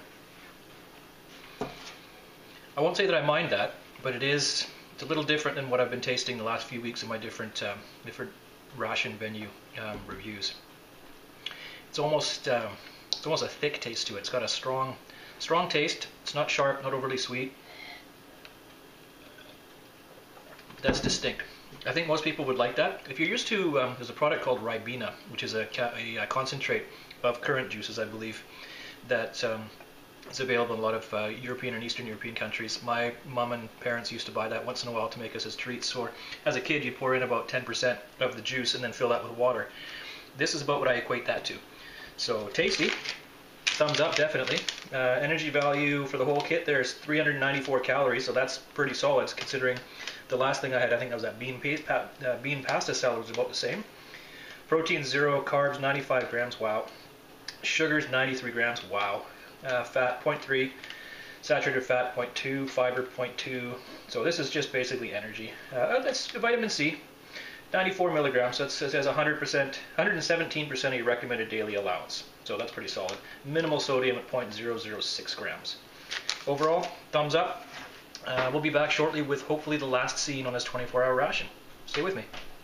I won't say that I mind that, but it's a little different than what I've been tasting the last few weeks in my different ration venue reviews. It's almost a thick taste to it. It's got a strong taste. It's not sharp, not overly sweet. But that's distinct. I think most people would like that. If you're used to, there's a product called Ribena, which is a concentrate of currant juices, I believe, that is available in a lot of European and Eastern European countries. My mom and parents used to buy that once in a while to make us as treats, or as a kid you pour in about 10% of the juice and then fill that with water. This is about what I equate that to. So tasty, thumbs up definitely. Energy value for the whole kit there is 394 calories, so that's pretty solid considering the last thing I had, I think that was that bean pasta salad, was about the same. Protein 0, carbs 95 grams, wow. Sugars 93 grams, wow. Fat 0.3, saturated fat 0.2, fiber 0.2. So this is just basically energy. That's vitamin C, 94 milligrams. So it says 100%, 117% of your recommended daily allowance. So that's pretty solid. Minimal sodium at 0.006 grams. Overall, thumbs up. We'll be back shortly with hopefully the last scene on this 24-hour ration. Stay with me.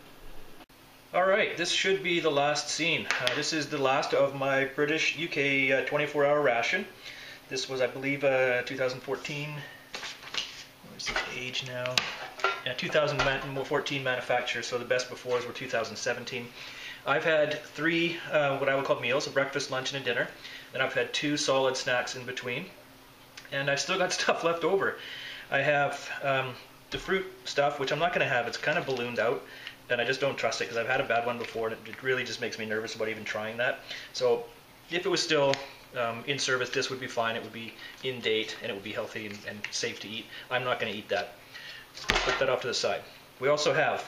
Alright, this should be the last scene. This is the last of my British UK 24-hour ration. This was, I believe, 2014. Where's the age now? Yeah, 2014 manufacture, so the best befores were 2017. I've had 3 what I would call meals, a breakfast, lunch, and a dinner. Then I've had 2 solid snacks in between. And I've still got stuff left over. I have the fruit stuff, which I'm not going to have. It's kind of ballooned out. And I just don't trust it because I've had a bad one before, and it really just makes me nervous about even trying that. So if it was still in service, this would be fine. It would be in date, and it would be healthy and safe to eat. I'm not going to eat that. Put that off to the side. We also have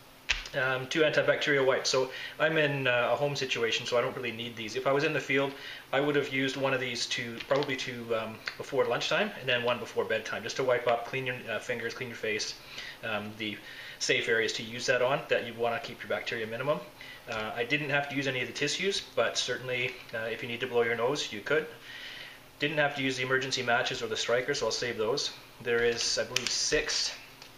2 antibacterial wipes. So I'm in a home situation, so I don't really need these. If I was in the field, I would have used one of these probably before lunchtime, and then one before bedtime, just to wipe up, clean your fingers, clean your face. The safe areas to use that on, that you want to keep your bacteria minimum. I didn't have to use any of the tissues, but certainly if you need to blow your nose, you could. Didn't have to use the emergency matches or the striker, so I'll save those. There is, I believe, 6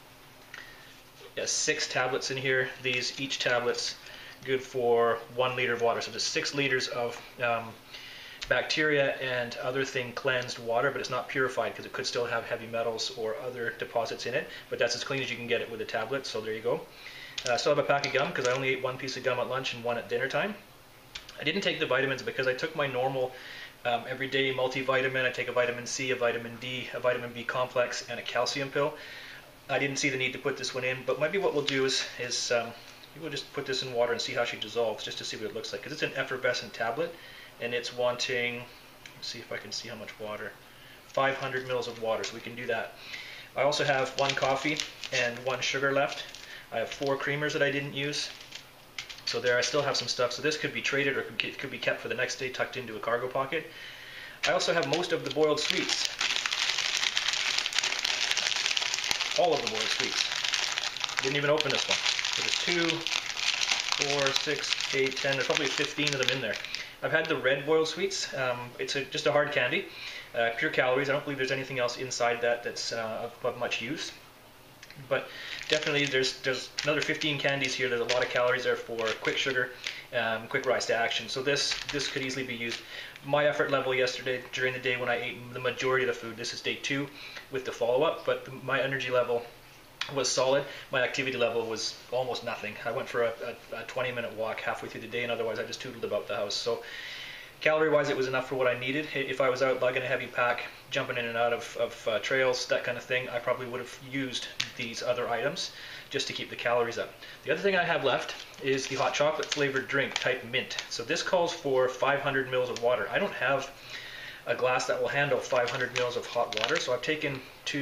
tablets in here. Each tablet's good for 1 liter of water, so just 6 liters of bacteria and other thing cleansed water, but it's not purified because it could still have heavy metals or other deposits in it, but that's as clean as you can get it with a tablet, so there you go. I still have a pack of gum because I only ate 1 piece of gum at lunch and 1 at dinner time. I didn't take the vitamins because I took my normal everyday multivitamin. I take a vitamin C, a vitamin D, a vitamin B complex, and a calcium pill. I didn't see the need to put this one in, but maybe what we'll do is we'll just put this in water and see how she dissolves, just to see what it looks like, because it's an effervescent tablet. And it's wanting Let's see if I can see how much water. 500 mils of water, so we can do that. I also have 1 coffee and 1 sugar left. I have 4 creamers that I didn't use. So there I still have some stuff. So this could be traded or could be kept for the next day, tucked into a cargo pocket. I also have most of the boiled sweets. All of the boiled sweets. Didn't even open this one. So there's 2, 4, 6, 8, 10, there's probably 15 of them in there. I've had the red boiled sweets. It's just a hard candy, pure calories. I don't believe there's anything else inside that that's of much use. But definitely there's another 15 candies here. There's a lot of calories there for quick sugar, quick rise to action. So this could easily be used. My effort level yesterday during the day when I ate the majority of the food, this is day 2 with the follow-up, but my energy level was solid. My activity level was almost nothing. I went for a 20-minute walk halfway through the day, and otherwise I just tootled about the house. So calorie-wise, it was enough for what I needed. If I was out lugging a heavy pack, jumping in and out of trails, that kind of thing, I probably would have used these other items just to keep the calories up. The other thing I have left is the hot chocolate flavored drink type mint. So this calls for 500 mils of water. I don't have a glass that will handle 500 mils of hot water, so I've taken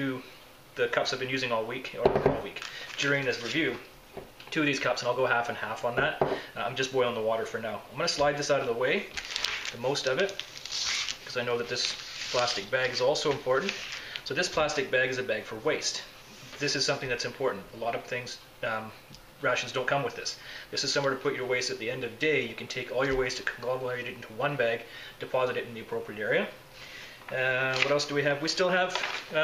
the cups I've been using all week during this review, 2 of these cups, and I'll go half and half on that. I'm just boiling the water for now. I'm going to slide this out of the way, the most of it, because I know that this plastic bag is also important. So this plastic bag is a bag for waste. This is something that's important. A lot of things, rations don't come with this. This is somewhere to put your waste at the end of the day. You can take all your waste, conglomerate it into one bag, deposit it in the appropriate area. What else do we have? We still have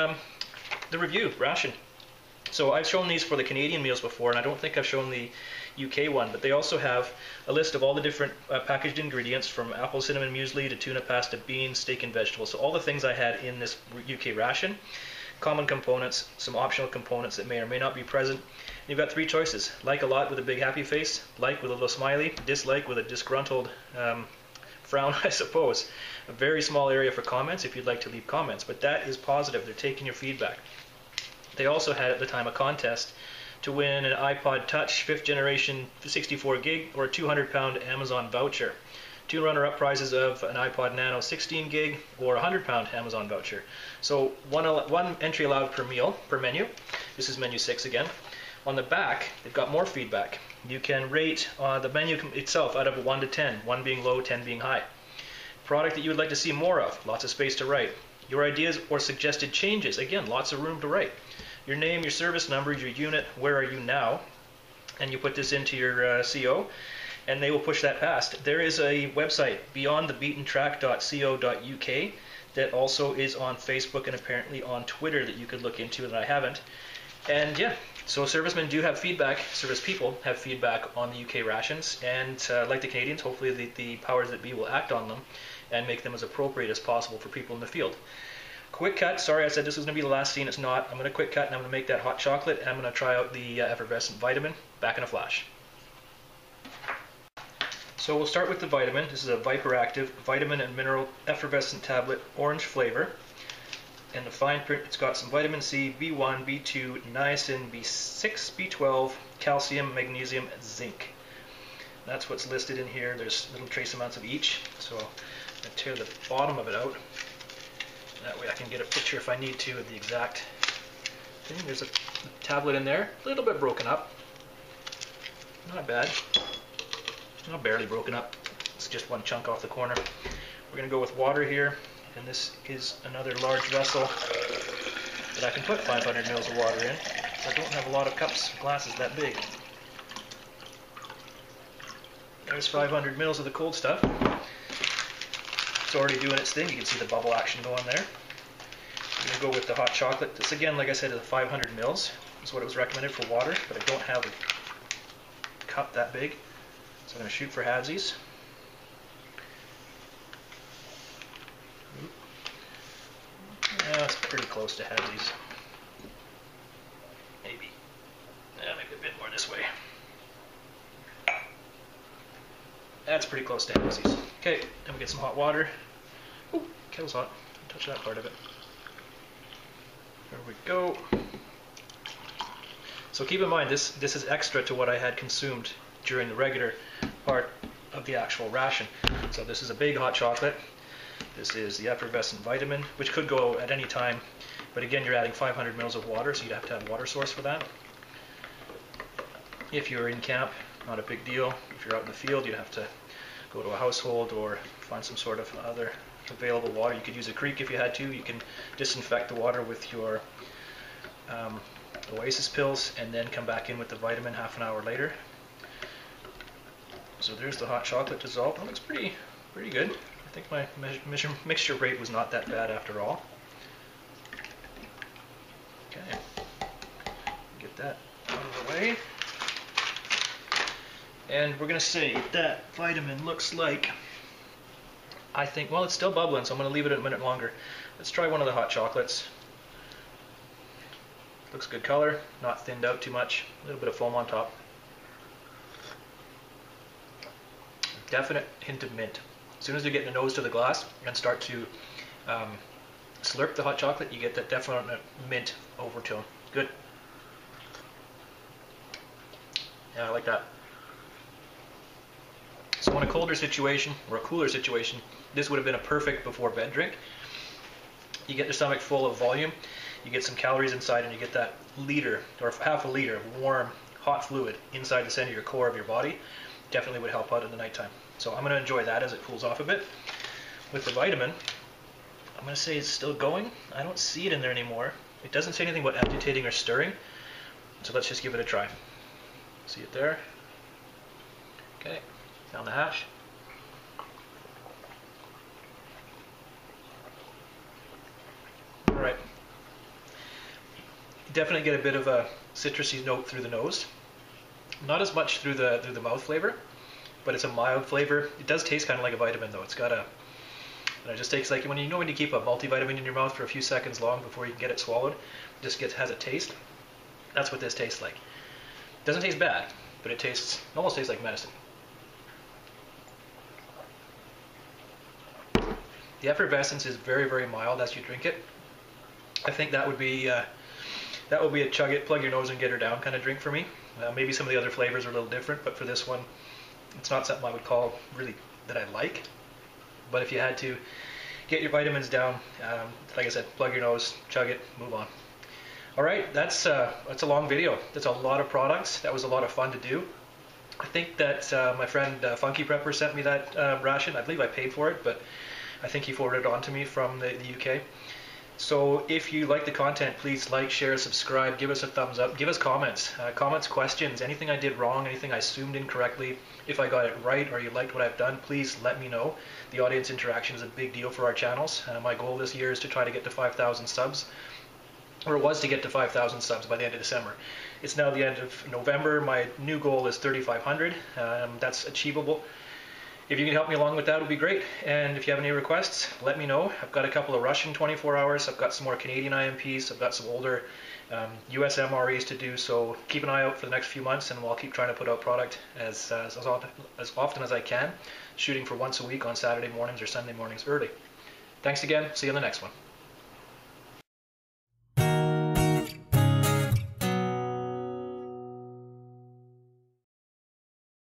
the review ration. So I've shown these for the Canadian meals before, and I don't think I've shown the UK one, but they also have a list of all the different packaged ingredients, from apple cinnamon muesli to tuna pasta, beans, steak and vegetables. So all the things I had in this UK ration, common components, some optional components that may or may not be present. And you've got 3 choices: like a lot with a big happy face, like with a little smiley, dislike with a disgruntled frown, I suppose. A very small area for comments if you'd like to leave comments, but that is positive. They're taking your feedback. They also had at the time a contest to win an iPod Touch 5th generation 64 gig or a 200-pound Amazon voucher. 2 runner-up prizes of an iPod Nano 16 gig or a 100-pound Amazon voucher. So one entry allowed per meal, per menu. This is menu 6 again. On the back, they've got more feedback. You can rate the menu itself out of 1 to 10, 1 being low, 10 being high. Product that you would like to see more of, lots of space to write. Your ideas or suggested changes, again, lots of room to write. Your name, your service number, your unit, where are you now, and you put this into your CO, and they will push that past. There is a website, beyondthebeatentrack.co.uk, that also is on Facebook and apparently on Twitter that you could look into, and I haven't. And yeah, so servicemen do have feedback, service people have feedback on the UK rations, and like the Canadians, hopefully the powers that be will act on them and make them as appropriate as possible for people in the field. Quick cut, sorry I said this was going to be the last scene, it's not. I'm going to quick cut and I'm going to make that hot chocolate, and I'm going to try out the effervescent vitamin. Back in a flash. So we'll start with the vitamin. This is a Viper Active Vitamin and Mineral Effervescent Tablet, orange flavor. And the fine print, it's got some vitamin C, B1, B2, niacin, B6, B12, calcium, magnesium, zinc. That's what's listed in here. There's little trace amounts of each. So I'm going to tear the bottom of it out. That way I can get a picture if I need to of the exact thing. There's a tablet in there, a little bit broken up. Not bad. Not barely broken up. It's just one chunk off the corner. We're going to go with water here, and this is another large vessel that I can put 500 mils of water in. I don't have a lot of cups, glasses that big. There's 500 mils of the cold stuff. It's already doing its thing. You can see the bubble action going there. I'm going to go with the hot chocolate. This, again, like I said, is 500 mils. That's what it was recommended for water, but I don't have a cup that big. So I'm going to shoot for halvesies. That's pretty close to halvesies. Maybe. Yeah, maybe a bit more this way. That's pretty close to halvesies. Okay, then we get some hot water. Ooh, kettle's hot. Touch that part of it. There we go. So keep in mind, this is extra to what I had consumed during the regular part of the actual ration. So this is a big hot chocolate. This is the effervescent vitamin, which could go at any time, but again, you're adding 500 mils of water, so you'd have to have a water source for that. If you're in camp, not a big deal. If you're out in the field, you'd have to go to a household or find some sort of other available water. You could use a creek if you had to. You can disinfect the water with your Oasis pills and then come back in with the vitamin half an hour later. So there's the hot chocolate dissolved. That looks pretty good. I think my mixture rate was not that bad after all. Okay, get that out of the way. And we're going to say that vitamin looks like, I think, well, it's still bubbling, so I'm going to leave it a minute longer. Let's try one of the hot chocolates. Looks good color, not thinned out too much, a little bit of foam on top. Definite hint of mint. As soon as you get the nose to the glass and start to slurp the hot chocolate, you get that definite mint overtone. Good. Yeah, I like that. So in a colder situation, or a cooler situation, this would have been a perfect before bed drink. You get your stomach full of volume, you get some calories inside, and you get that liter, or half a liter of warm, hot fluid inside the center of your core of your body. Definitely would help out in the nighttime. So I'm going to enjoy that as it cools off a bit. With the vitamin, I'm going to say it's still going. I don't see it in there anymore. It doesn't say anything about agitating or stirring. So let's just give it a try. See it there? Okay. Down the hash. All right. Definitely get a bit of a citrusy note through the nose. Not as much through the mouth flavor, but it's a mild flavor. It does taste kind of like a vitamin though. It's got a, and it just takes like when you keep a multivitamin in your mouth for a few seconds long before you can get it swallowed. It just has a taste. That's what this tastes like. It doesn't taste bad, but it almost tastes like medicine. The effervescence is very, very mild as you drink it. I think that would be a chug it, plug your nose and get her down kind of drink for me. Maybe some of the other flavors are a little different, but for this one, it's not something I would call really that I like. But if you had to get your vitamins down, like I said, plug your nose, chug it, move on. All right, that's a long video. That's a lot of products. That was a lot of fun to do. I think that my friend Funky Prepper sent me that ration. I believe I paid for it, but I think he forwarded it on to me from the UK. So if you like the content, please like, share, subscribe, give us a thumbs up, give us comments, questions, anything I did wrong, anything I assumed incorrectly. If I got it right or you liked what I've done, please let me know. The audience interaction is a big deal for our channels. My goal this year is to try to get to 5,000 subs, or it was to get to 5,000 subs by the end of December. It's now the end of November. My new goal is 3,500. That's achievable. If you can help me along with that, it would be great. And if you have any requests, let me know. I've got a couple of Russian 24 hours. I've got some more Canadian IMPs. I've got some older US MREs to do. So keep an eye out for the next few months, and I'll keep trying to put out product as often as I can, shooting for once a week on Saturday mornings or Sunday mornings early. Thanks again. See you in the next one.